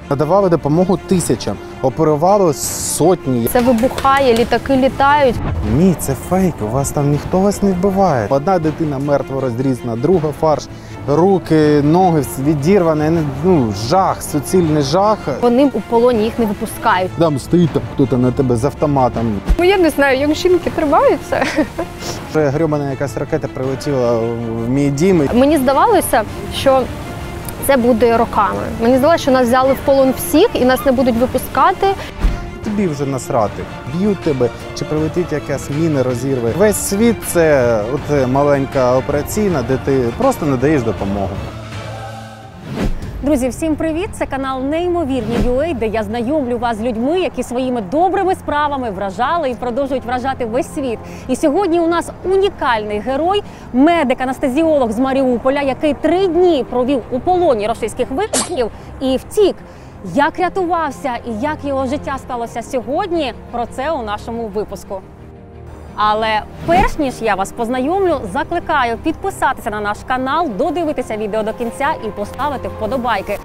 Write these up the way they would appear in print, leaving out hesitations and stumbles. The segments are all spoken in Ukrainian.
Надавали допомогу тисячам, оперували сотні. Це вибухає, літаки літають. Ні, це фейк, у вас там ніхто вас не вбиває. Одна дитина мертво розрізана, друга фарш, руки, ноги відірвані, жах, суцільний жах. Вони у полоні, їх не випускають. Там стоїть хтось на тебе з автоматом. Я не знаю, як жінки тримаються. Вже грьобана якась ракета прилетіла в мій дім. Мені здавалося, що це буде роками. Мені здалося, що нас взяли в полон всіх і нас не будуть випускати. Тобі вже насрати. Б'ють тебе, чи прилетить якась міна, розірве. Весь світ – це маленька операційна, де ти просто надаєш допомогу. Друзі, всім привіт! Це канал Неймовірні.UA, де я знайомлю вас з людьми, які своїми добрими справами вражали і продовжують вражати весь світ. І сьогодні у нас унікальний герой, медик-анестезіолог з Маріуполя, який 3 дні провів у полоні російських вишків і втік. Як рятувався і як його життя сталося сьогодні, про це у нашому випуску. Але перш ніж я вас познайомлю, закликаю підписатися на наш канал, додивитися відео до кінця і поставити вподобайки.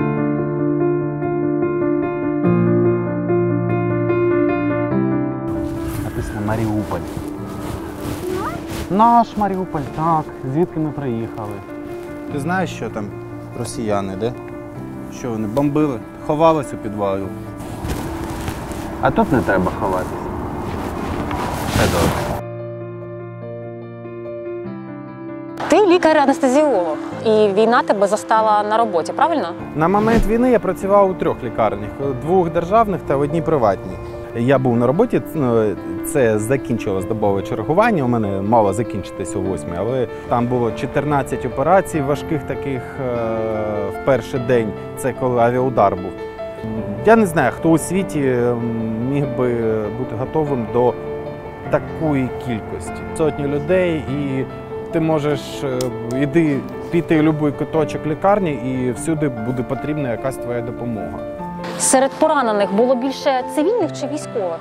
Написано Маріуполь. Наш Маріуполь, так. Звідки ми приїхали? Ти знаєш, що там росіяни, де? Що вони бомбили, ховались у підвалі. А тут не треба ховатися. Ти лікар-анестезіолог, і війна тебе застала на роботі, правильно? На момент війни я працював у 3 лікарнях, 2 державних та в 1 приватній. Я був на роботі, це закінчилось добове чергування, у мене мало закінчитися о 8, але там було 14 операцій важких таких в перший день, це коли авіаудар був. Я не знаю, хто у світі міг би бути готовим до такої кількості. Сотні людей, і ти можеш піти в будь-який куточок лікарні, і всюди буде потрібна якась твоя допомога. Серед поранених було більше цивільних чи військових?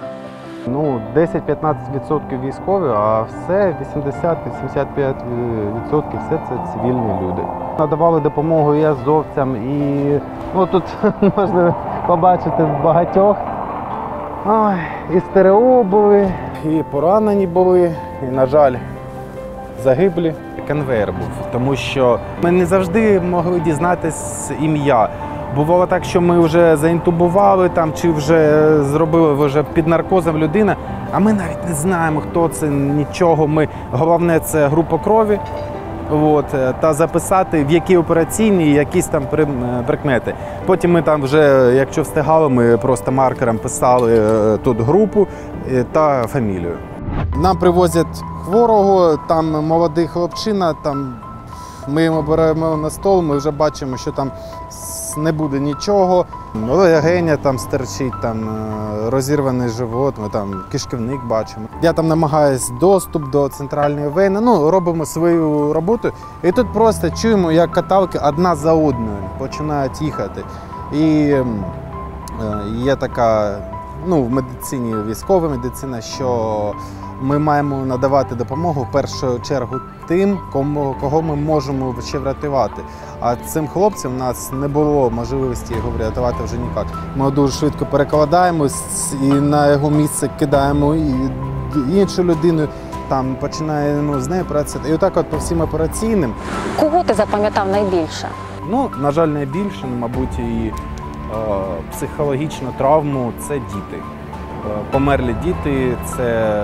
10-15% військові, а все 80-85% все це цивільні люди. Надавали допомогу і азовцям, і тут можна побачити багатьох. І стерео були, і поранені були, і, на жаль, загиблі. Конвейер був, тому що ми не завжди могли дізнатись ім'я. Бувало так, що ми вже заінтубували чи вже зробили під наркозом людина, а ми навіть не знаємо, хто це, нічого. Головне – це група крові, та записати, в якій операційній, якісь там прикмети. Потім ми там вже, якщо встигали, ми просто маркером писали тут групу та фамілію. Нам привозять хворого, там молодий хлопчина, ми йому беремо на стол, ми вже бачимо, що там не буде нічого. Легеня там стерчить, розірваний живот, ми там кишківник бачимо. Я там намагаюсь доступ до центральної вени, робимо свою роботу. І тут просто чуємо, як каталки одна за одною починають їхати. І є така, в медицині, військова медицина, що ми маємо надавати допомогу в першу чергу тим, кого ми можемо ще врятувати. А цим хлопцям у нас не було можливості його врятувати вже ніяк. Ми дуже швидко перекладаємось і на його місце кидаємо іншу людину, починаємо з нею працювати. І отак по всім операційним. Кого ти запам'ятав найбільше? На жаль, найбільше, мабуть, і психологічну травму – це діти. Померлі діти – це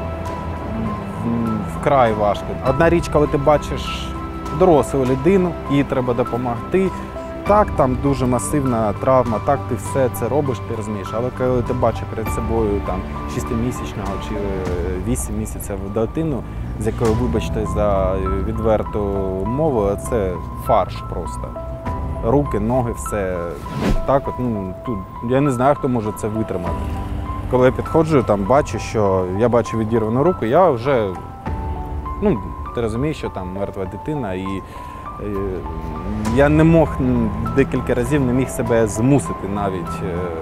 вкрай важко. Одна річ, коли ти бачиш дорослу людину, їй треба допомогти. Так, там дуже масивна травма, так, ти все це робиш, ти розумієш. Але коли ти бачиш перед собою 6-місячного чи 8 місяців дитину, з якою, вибачте за відверту мову, це фарш просто. Руки, ноги, все. Так тут я не знаю, хто може це витримати. Коли я підходжу, бачу, що я бачу відірвану руку, я вже, ти розумієш, що там мертва дитина, і я не мог декілька разів, не міг себе змусити навіть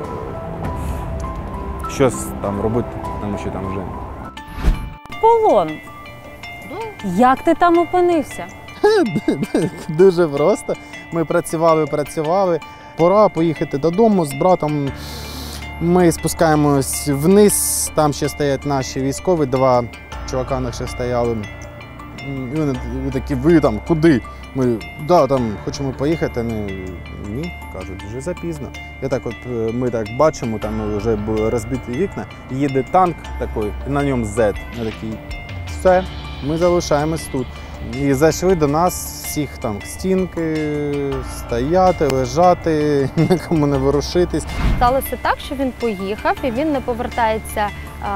щось робити, тому що там вже. Полон. Як ти там опинився? Дуже просто. Ми працювали. пора поїхати додому з братом. Ми спускаємось вниз, там ще стоять наші військові, 2 чувака наші стояли. І вони такі, ви там, куди? Ми, там хочемо поїхати. Ні, кажуть, вже запізно. І так от ми так бачимо, там вже були розбиті вікна, їде танк такий, і на ньому Z. Ми такі, все, ми залишаємось тут. І зайшли до нас всіх там стінки, стояти, лежати, нікому не ворушитись. Сталося так, що він поїхав і він не повертається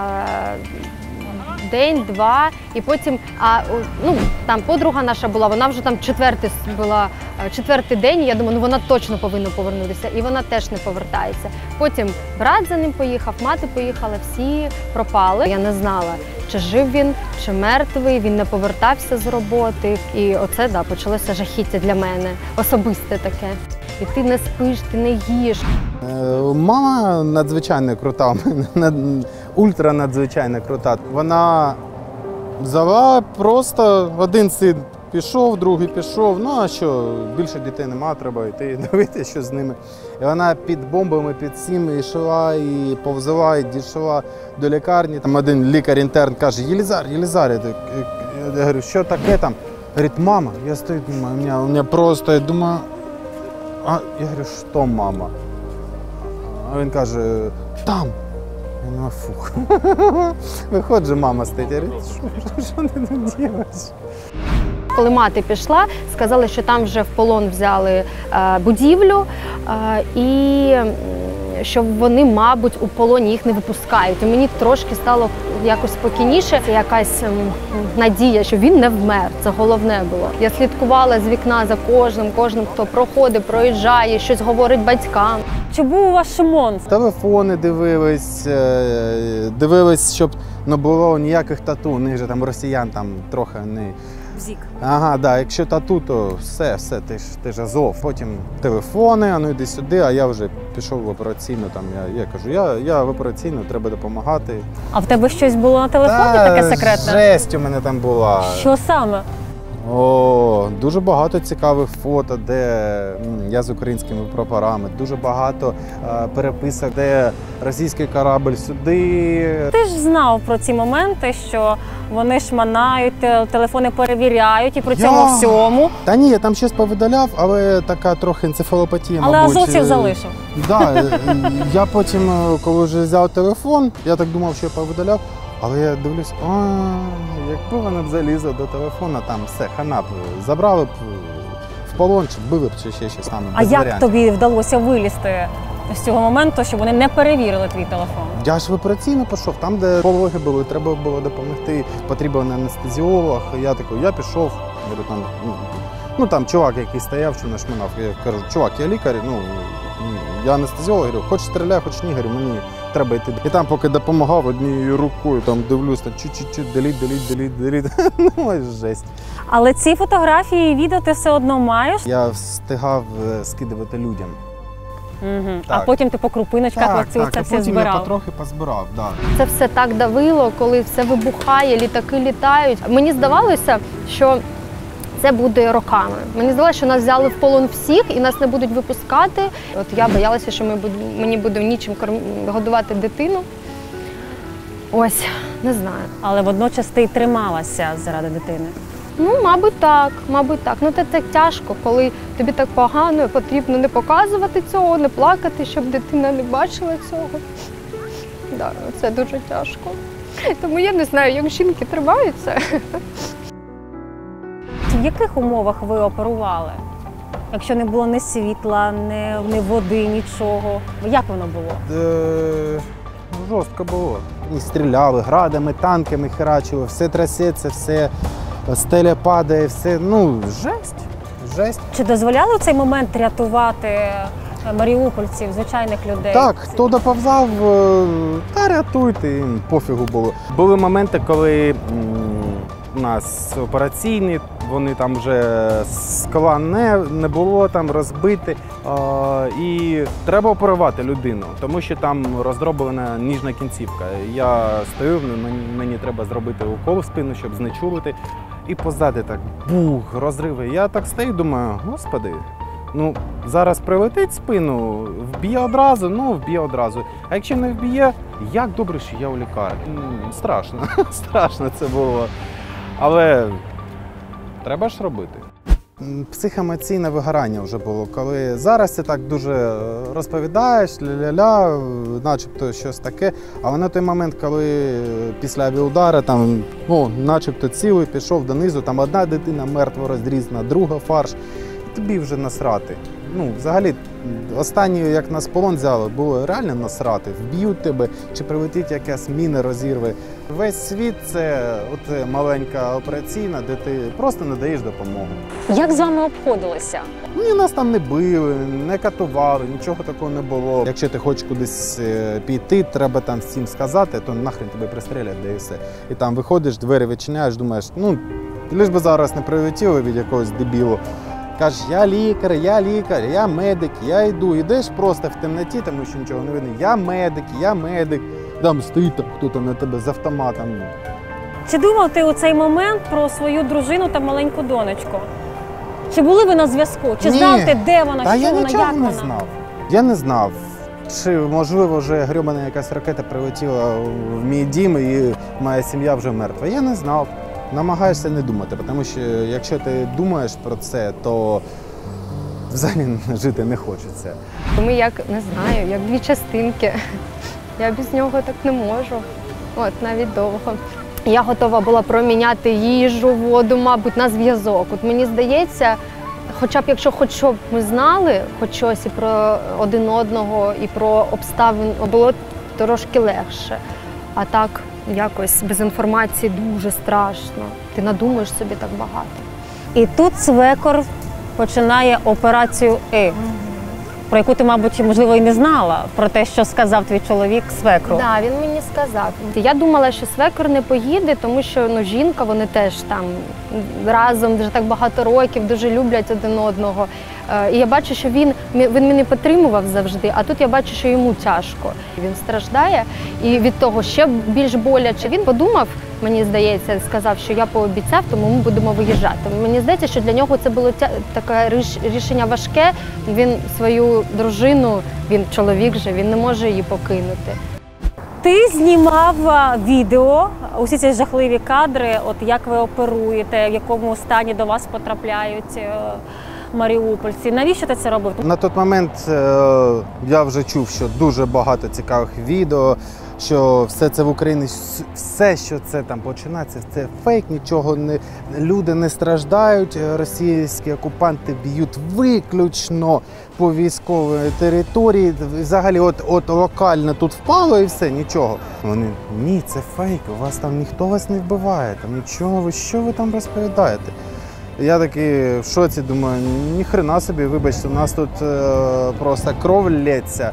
день-два, і потім, там подруга наша була, вона вже там четвертий день, і я думаю, вона точно повинна повернутися, і вона теж не повертається. Потім брат за ним поїхав, мати поїхала, всі пропали. Я не знала, чи жив він, чи мертвий, він не повертався з роботи. І оце, почалося жахіття для мене, особисте таке. І ти не спиш, ти не їш. Мама надзвичайно крута, ультра надзвичайно крута. Вона взяла просто один син пішов, другий пішов. Ну а що, більше дітей нема, треба йти дивитися, що з ними. І вона під бомбами, під цим йшла, і повзала, і дійшла до лікарні. Там один лікар-інтерн каже: Єлізар. Я говорю, що таке там? Говорить, мама. Я стою, думаю, у мене просто, я думаю, я говорю, що мама? А він каже, там. Я думаю, фух. Виходжу, мама стоїть, я говорю, що ти тут робиш? Коли мати пішла, сказали, що там вже в полон взяли будівлю і що вони, мабуть, у полоні їх не випускають. І мені трошки стало якось спокійніше, якась надія, що він не вмер. Це головне було. Я слідкувала з вікна за кожним, хто проходить, проїжджає, щось говорить батькам. Чи був у вас шмон? Телефони дивились, щоб не було ніяких тату. У них же там росіян там трохи не... Бзік. Ага, якщо тату, то все, ти ж Азов. Потім телефони, йди сюди, а я вже пішов в операційну. Там, я кажу, я в операційну, треба допомагати. А в тебе щось було на телефоні таке секретне? Жесть у мене там була. Що саме? Дуже багато цікавих фото, де я з українськими прапорами, дуже багато переписок, де російський корабль сюди. Ти ж знав про ці моменти, що вони шманають, телефони перевіряють і при цьому всьому. Та ні, я там щось повидаляв, але така трохи енцефалопатія, але мабуть. азовців залишив. Так, я потім, коли вже взяв телефон, я так думав, що я повидаляв. Але я дивлюсь, якби вона б залізла до телефона, там все, хана б, забрали б в полон, чи били б, чи ще щось там. А як тобі вдалося вилізти з цього моменту, щоб вони не перевірили твій телефон? Я ж в операційну пішов, там, де пологи були, треба було допомогти, потрібен анестезіолог. Я пішов, там чувак, який стояв, що нашминав. Я кажу, чувак, я лікар, я анестезіолог, говорю, хоч стріляй, хоч ні, говорю, мені треба йти. І там, поки допомагав однією рукою, там дивлюсь, там чуть-чуть, деліт. Ну, жесть. Але ці фотографії і відео ти все одно маєш? Я встигав скидувати людям. Угу. А потім ти по крупиночках це все збирав? Потім я потрохи позбирав, так. Це все так давило, коли все вибухає, літаки літають. Мені здавалося, що це буде роками. Мені здалося, що нас взяли в полон всіх і нас не будуть випускати. От я боялася, що мені буде нічим годувати дитину. Ось, не знаю. Але водночас ти й трималася заради дитини. Мабуть, так. Це так тяжко, коли тобі так погано, потрібно не показувати цього, не плакати, щоб дитина не бачила цього. Так, це дуже тяжко. Тому я не знаю, як жінки тримаються. В яких умовах ви оперували? Якщо не було ні світла, ні води, нічого. Як воно було? Жорстко було. І стріляли, градами, танками херачили, все трясеться, все, стеля падає, все, жесть. Чи дозволяли в цей момент рятувати маріупольців, звичайних людей? Так, хто доповзав, та рятуйте, їм пофігу було. Були моменти, коли у нас операційні, вони там вже скла не було, там розбите. І треба оперувати людину, тому що там роздроблена ніжна кінцівка. Я стою, мені треба зробити укол в спину, щоб знечулити. І позади так бух, розриви. Я так стою, думаю, господи, Ну, зараз прилетить в спину, вб'є одразу, ну вб'є одразу. А якщо не вб'є, як добре, що я у лікарні. Страшно, страшно це було. Але треба ж робити. Психоемоційне вигорання вже було, коли зараз ти так дуже розповідаєш, ля-ля-ля, начебто щось таке, але на той момент, коли після авіаудару, там, ну, начебто цілий, пішов донизу, там одна дитина мертво розрізана, друга фарш, тобі вже насрати. Ну, взагалі, останнє, як нас в полон взяли, було реально насрати. Вб'ють тебе, чи прилетить якась міна, розірве. Весь світ – це от маленька операційна, де ти просто надаєш допомогу. Як з вами обходилися? Ну, і нас там не били, не катували, нічого такого не було. Якщо ти хочеш кудись піти, треба там всім сказати, то нахрен тебе пристрелять, де і все. І там виходиш, двері відчиняєш, думаєш, ну, лиш би зараз не прилетіли від якогось дебілу. Кажеш, я лікар, я медик, я йду. Йдеш просто в темноті, тому що нічого не видно. Я медик. Там стоїть там хтось на тебе з автоматом. Чи думав ти у цей момент про свою дружину та маленьку донечку? Чи були ви на зв'язку? Чи знав ти, де вона, Та що я вона, нічого як не вона? знав. Я не знав, чи, можливо, вже грьобана якась ракета прилетіла в мій дім і моя сім'я вже мертва. Я не знав. Намагаєшся не думати, тому що якщо ти думаєш про це, то взагалі жити не хочеться. Ми як, не знаю, як дві частинки. Я без нього так не можу. От, навіть довго. Я готова була проміняти їжу, воду, мабуть, на зв'язок. От мені здається, хоча б якщо хоч щоб ми знали хоч щось і про один одного, і про обставини, було трошки легше. А так, якось без інформації дуже страшно. Ти надумаєш собі так багато. І тут свекор починає операцію «И», про яку ти, мабуть, можливо, і не знала, про те, що сказав твій чоловік свекру. Так, він мені сказав. Я думала, що свекор не поїде, тому що жінка, вони теж там разом вже так багато років, дуже люблять один одного. І я бачу, що він мене підтримував завжди, а тут я бачу, що йому тяжко. Він страждає, і від того ще більш боляче. Він подумав, мені здається, сказав, що я пообіцяв, тому ми будемо виїжджати. Мені здається, що для нього це було таке рішення важке. Він свою дружину, він чоловік же, він не може її покинути. Ти знімав відео, усі ці жахливі кадри, от як ви оперуєте, в якому стані до вас потрапляють маріупольці. Навіщо ти це робив? На той момент я вже чув, що дуже багато цікавих відео, що все це в Україні, все, що це там починається, це фейк, нічого не, люди не страждають, російські окупанти б'ють виключно по військовій території, взагалі от локально тут впало і все, нічого. Вони, ні, це фейк, у вас там ніхто вас не вбиває, там нічого, що ви там розповідаєте? Я такий в шоці, думаю, ніхрена собі, вибачте, у нас тут просто кров лється.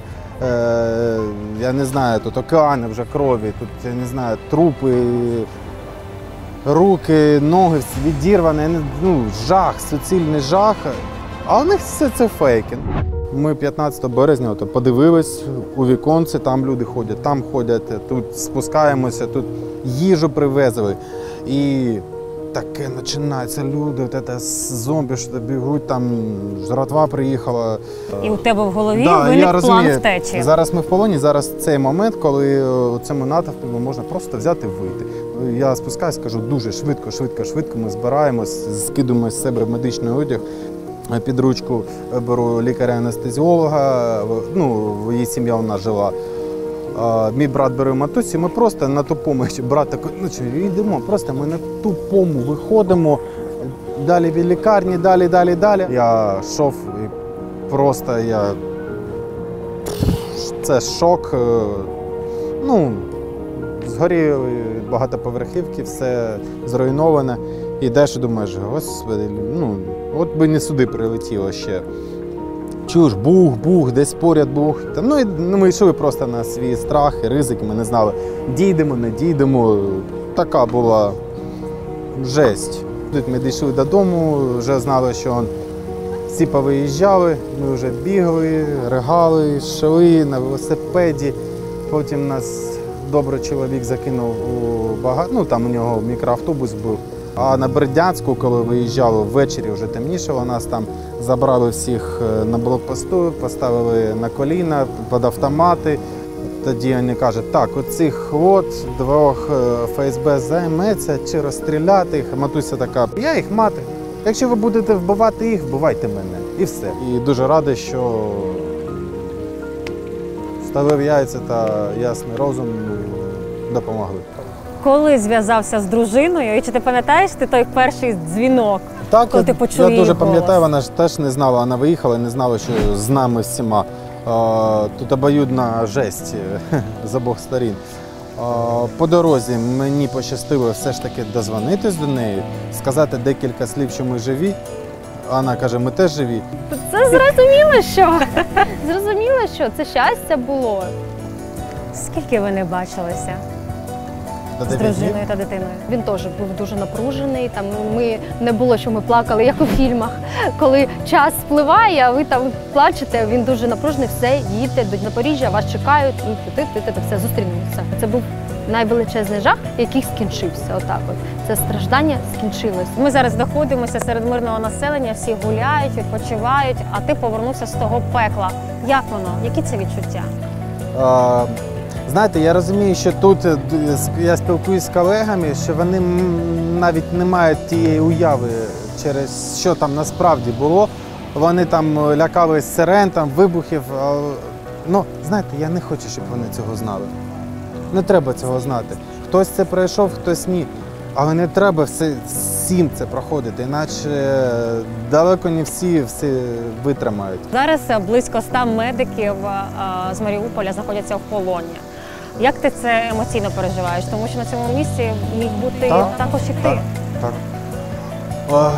Я не знаю, тут океани вже крові, тут, я не знаю, трупи, руки, ноги відірвані, ну, жах, суцільний жах. А у них все це фейки. Ми 15 березня подивились у віконці, там люди ходять, там ходять, тут спускаємося, тут їжу привезли. І таке починається, люди, от це зомбі, що бігуть, там жратва приїхала. І у тебе в голові Да, виник план втечі. Зараз ми в полоні, зараз цей момент, коли у цьому натовпі можна просто взяти і вийти. Я спускаюсь, кажу, дуже швидко ми збираємось, скидуємо з себе медичний одяг, під ручку беру лікаря-анестезіолога, ну, її сім'я у нас жила. Мій брат бере матусі, ми просто на тупому, брат такий, ну що, йдемо, просто ми на тупому виходимо, далі від лікарні, далі. Я йшов і просто це шок, ну, згоріли багатоповерхівки, все зруйноване. Йдеш і думаєш, господи, ну, от би не сюди прилетіло ще. Чуєш, бух, десь поряд бух. Ну, і ми йшли просто на свій страх і ризик, ми не знали, дійдемо, не дійдемо. Така була жесть. Тут ми дійшли додому, вже знали, що всі повиїжджали, ми вже бігли, ригали, йшли на велосипеді. Потім нас добрий чоловік закинув у багато, ну там у нього мікроавтобус був. А на Бердянську, коли виїжджали ввечері, вже темнішало, нас там забрали всіх на блокпосту, поставили на коліна, під автомати. Тоді вони кажуть, так, оцих двох ФСБ займеться, чи розстріляти їх. Матуся така, я їх мати. Якщо ви будете вбивати їх, вбивайте мене. І все. І дуже радий, що ставив яйця та ясний розум допомогли. Коли зв'язався з дружиною, і чи ти пам'ятаєш той перший дзвінок? Так, коли ти почув я її дуже голос? пам'ятаю, вона ж теж не знала, вона виїхала і не знала, що з нами всіма. Тут обоюдна жесть з обох сторін. По дорозі мені пощастило все ж таки дозвонитись до неї, сказати декілька слів, що ми живі. Вона каже, ми теж живі. Це зрозуміло, що це щастя було. Скільки ви не бачилися До з 9 днів. дружиною та дитиною? Він теж був дуже напружений. Там ми не було, що ми плакали, як у фільмах. Коли час спливає, а ви там плачете, він дуже напружений, все, їдьте до Запоріжжя, вас чекають, і все, зустрінемося. Це був найвеличезний жах, який скінчився. Отак от. Це страждання скінчилось. Ми зараз знаходимося серед мирного населення, всі гуляють, відпочивають, а ти повернувся з того пекла. Як воно? Які це відчуття? Знаєте, я розумію, що тут я спілкуюся з колегами, що вони навіть не мають тієї уяви, через що там насправді було. Вони там лякались сирен, там, вибухів. Ну, знаєте, я не хочу, щоб вони цього знали. Не треба цього знати. Хтось це пройшов, хтось ні. Але не треба всім це проходити, іначе далеко не всі витримають. Зараз близько 100 медиків з Маріуполя знаходяться в полоні. Як ти це емоційно переживаєш? Тому що на цьому місці міг бути також і ти. Так. Ой.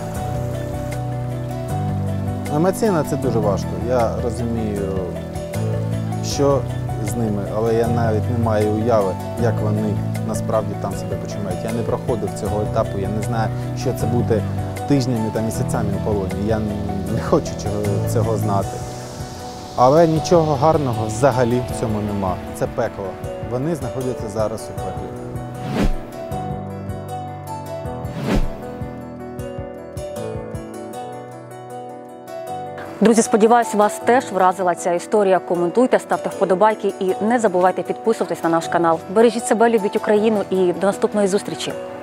Емоційно це дуже важко. Я розумію, що з ними, але я навіть не маю уяви, як вони насправді там себе почувають. Я не проходив цього етапу, я не знаю, що це буде тижнями та місяцями у полоні. Я не хочу цього знати. Але нічого гарного взагалі в цьому нема. Це пекло. Вони знаходяться зараз у пеклі. Друзі, сподіваюся, вас теж вразила ця історія. Коментуйте, ставте вподобайки і не забувайте підписуватись на наш канал. Бережіть себе, любіть Україну і до наступної зустрічі.